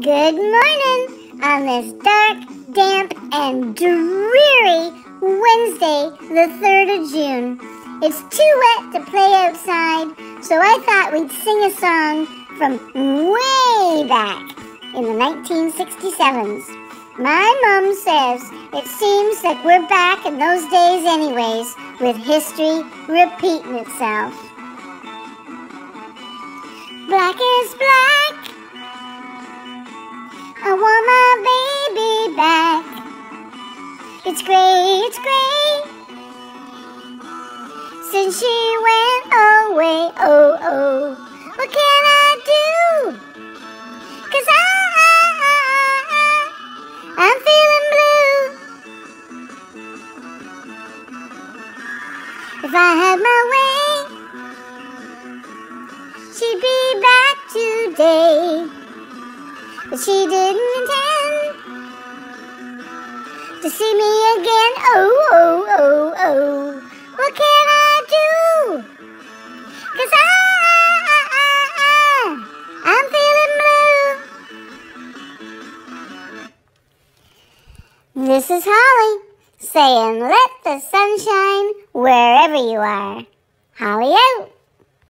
Good morning on this dark, damp, and dreary Wednesday, the 3rd of June. It's too wet to play outside, so I thought we'd sing a song from way back in the 1967s. My mom says it seems like we're back in those days anyways, with history repeating itself. Black is black, I want my baby back. It's gray, since she went away, oh. What can I do? 'Cause I'm feeling blue. If I had my way, she'd be back today. But she didn't intend to see me again, oh. What can I do? 'Cause I'm feeling blue. This is Holly saying let the sun shine wherever you are. Holly out.